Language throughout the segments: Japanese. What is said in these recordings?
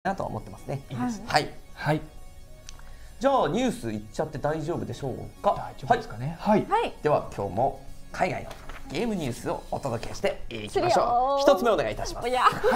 なと思ってますね。 いいですね。 はい。 はい。 じゃあニュースいっちゃって大丈夫でしょうか。 大丈夫ですかね。はい。 では今日も海外のゲームニュースをお届けしていきましょう。一つ目お願いいたします。はい。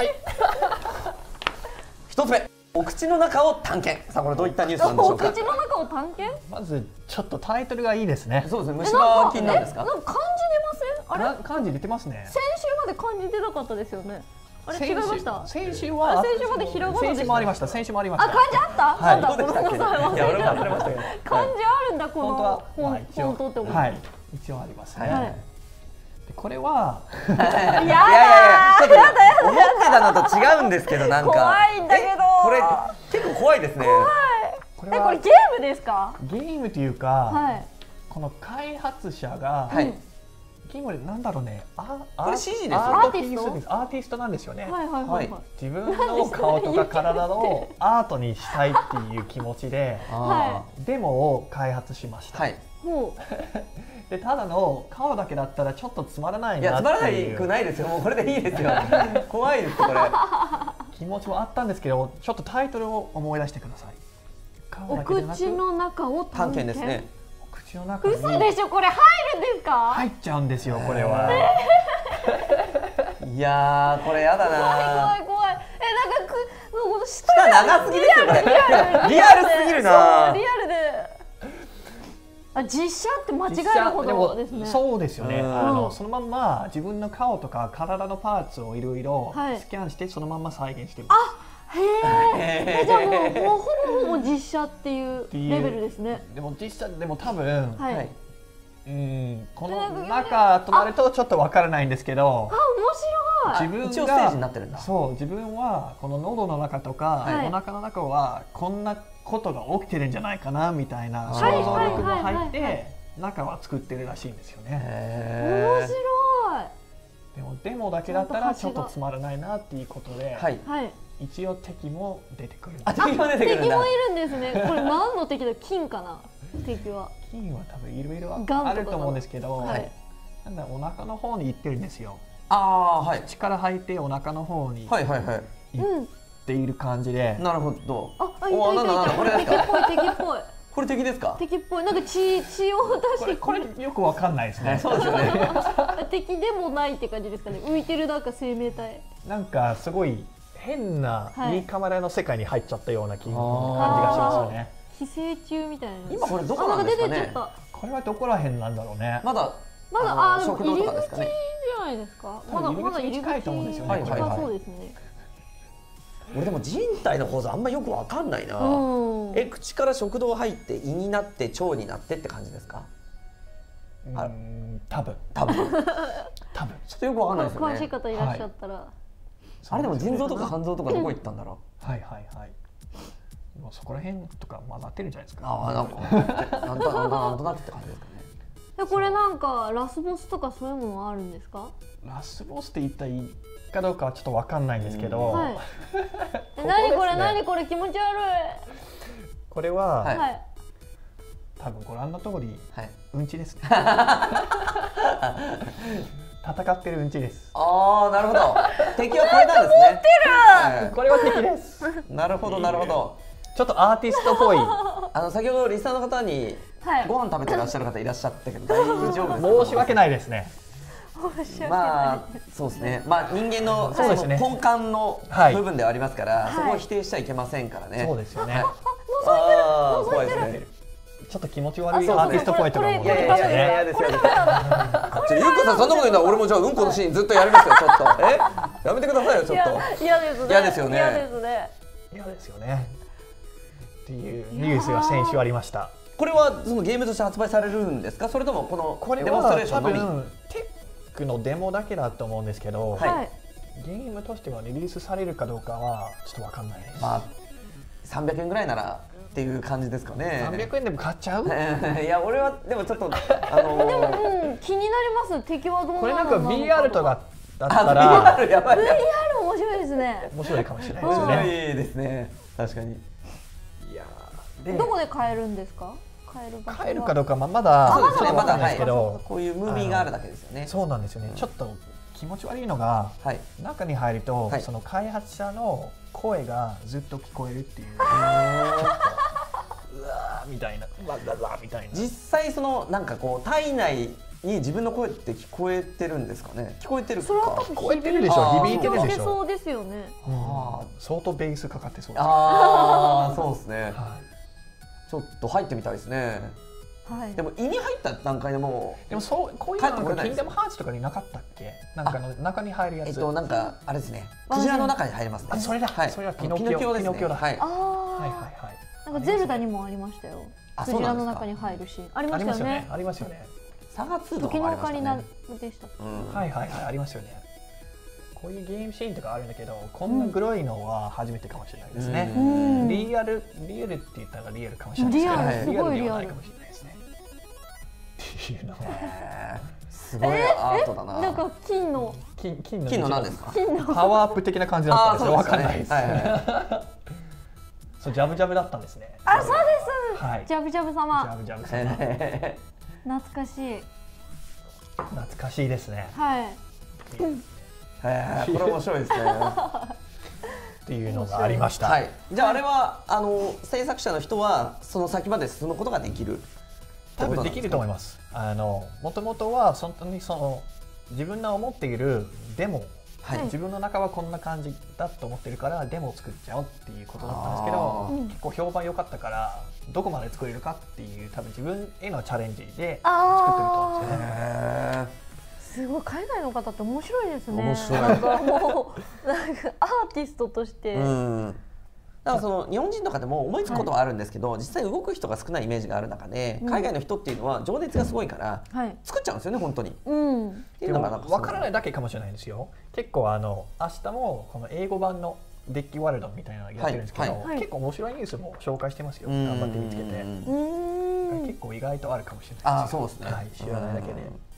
一つ目、お口の中を探検。さあこれどういったニュースなんでしょうか。 お口の中を探検？ まずちょっとタイトルがいいですね。 そうですね。虫歯菌なんですか。 なんか漢字出ません？あれ？ 漢字出てますね。 先週まで漢字出なかったですよね。あれ違いました。 先週は先週までひらがなでした。 先週もありました。先週もありました。 あ、漢字あった？ はい。 なんだごめんなさい。 いや俺も忘れましたけど。 漢字あるんだこの本当って思う。 はい。一応ありますね。でこれはちょっと思ってたのと違うんですけどなんか怖いんだけど。 これ結構怖いですね。 これゲームですか？ ゲームというか、この開発者がゲームでなんだろうね。 これ CG ですよ。 アーティストなんですよね。自分の顔とか体をアートにしたいっていう気持ちでデモを開発しました。でただの顔だけだったらちょっとつまらないなっていう。いやつまらないくないですよ。もうこれでいいですよ。怖いですこれ。気持ちもあったんですけど、ちょっとタイトルを思い出してください。 お口の中を探検ですね。 お口の中に。 嘘でしょ、これ入るんですか？ 入っちゃうんですよこれは。 いやこれやだな。 怖い。なんかこの舌長すぎですよこれ。リアルすぎるな。 リアルで。実写って間違えるほどですね。 そうですよね。そのまんま自分の顔とか体のパーツをいろいろスキャンしてそのまんま再現してる。 へえ。じゃあもうほぼ実写っていうレベルですね。 でも実写でも多分この中となるとちょっとわからないんですけど。 あ、面白い。 一応ステージになってるんだ。 そう、自分はこの喉の中とかお腹の中はこんなことが起きてるんじゃないかなみたいな想像力も入って中は作ってるらしいんですよね。 面白い。 でもデモだけだったらちょっとつまらないなっていうことで、一応敵も出てくる。 敵も出てくるんだ。 敵もいるんですね。これ何の敵だ？金かな？敵は。 金は多分いろいろあると思うんですけど、なんだお腹の方に行ってるんですよ。口から吐いてお腹の方に行っている感じで。 なるほど。 これ敵っぽい。 これ敵ですか？ 敵っぽい。なんか血を出してこれよくわかんないですね。 そうですよね。 敵でもないって感じですかね。浮いてるなんか生命体。 なんかすごい変ないいカメラの世界に入っちゃったような感じがしますよね。 寄生虫みたいな。 今これどこなんですかね。 これはどこら辺なんだろうね。 まだ食堂とかですかね。 じゃないですか。まだ入り口近いと思うんですよね。そうですね。 俺でも人体の構造あんまよくわかんないな。口から食道入って胃になって腸になってって感じですか？ 多分ちょっとよくわかんないですよね。 詳しい方いらっしゃったら。 あれでも腎臓とか肝臓とかどこ行ったんだろう。そこら辺とか混ざってるんじゃないですか。 なんとなくって感じですかね。 これなんかラスボスとかそういうものはあるんですか？ ラスボスって言ったらいいかどうかはちょっとわかんないんですけど。 何これ気持ち悪い。 これは多分ご覧の通りうんちですね。戦ってるうんちです。 なるほど。敵はこれなんですね。 これは敵です。 なるほど。 ちょっとアーティストっぽい。 先ほどリスナーの方にご飯食べてらっしゃる方いらっしゃったけど大丈夫ですか？ 申し訳ないですね。 そうですね。人間の根幹の部分ではありますからそこを否定しちゃいけませんからね。 そうですよね。 怖いですね。 ちょっっと気持ち悪いアーティストポイントが思いますね。 いやですよ。ゆうこさんそんなこと言うのは俺もじゃあうんこのシーンずっとやりますよちょっと。やめてくださいよちょっと。 嫌ですね。 嫌ですよね。 嫌ですよね。っていうニュースが先週ありました。 これはそのゲームとして発売されるんですか？それともこのデモンストレーションのみ？ 多分テックのデモだけだと思うんですけど、ゲームとしてはリリースされるかどうかはちょっとわかんないです。 まあ300円ぐらいならっていう感じですかね。 300円でも買っちゃう？ いや俺はでもちょっとでも気になります。敵はどうなの？ これなんか VR とかだったら VR 面白いですね。 面白いかもしれないですよね。 面白いですね。確かに。 いやどこで買えるんですか？ 買えるかどうかまだちょっとわかんないですけど、 こういうムービーがあるだけですよね。 そうなんですよね。ちょっと気持ち悪いのが中に入るとその開発者の声がずっと聞こえるっていう。うわーみたいな、わわわみたいな。 実際そのなんかこう体内に自分の声って聞こえてるんですかね。聞こえてるか。 聞こえてるでしょ。響いてるでしょ。 そうですよね。 相当ベースかかってそう。 ああ、そうですね。ちょっと入ってみたいですね。はい。でも胃に入った段階でもでもそうこういうのがキングダムハーツとかになかったっけ？なんかの中に入るやつ。 なんかあれですね。クジラの中に入りますね。 あ、それだ。それはピノキオですね。はい。はいはいはい。なんかゼルダにもありましたよ。クジラの中に入るシーンありましたよね。 ありますよね。 サガ2とか時のもありましたね。 オカリナでした。 はいはいはい、ありますよね。こういうゲームシーンとかあるんだけど、こんなグロいのは初めてかもしれないですね。リアルって言ったらリアルかもしれないですけど、リアルではないかもしれないですね。っていうのはすごいアートだな。 なんか金の何ですか？ パワーアップ的な感じだったんですよ。わかんないです。そう、ジャブジャブだったんですね。 あ、そうです。はい。ジャブジャブ様。 ジャブジャブ様。 懐かしい。 懐かしいですね。 はい。 これ面白いですね。 っていうのがありました。 はい。じゃああれは制作者の人はその先まで進むことができる。 多分できると思います。もともとは本当に自分の思っているデモ。自分の中はこんな感じだと思ってるからデモを作っちゃおうっていうことだったんですけど、結構評判良かったからどこまで作れるかっていう多分自分へのチャレンジで作ってると思うんですよね。 すごい海外の方って面白いですね。 面白い。 なんかもうなんかアーティストとして。 だからその日本人とかでも思いつくことはあるんですけど、実際動く人が少ないイメージがある中で、海外の人っていうのは情熱がすごいから作っちゃうんですよね、本当に。 でも分からないだけかもしれないんですよ。結構明日もこの英語版のデッキワールドみたいなのやってるんですけど、結構面白いニュースも紹介してますよ。頑張って見つけて。結構意外とあるかもしれないです。 そうですね。 知らないだけで。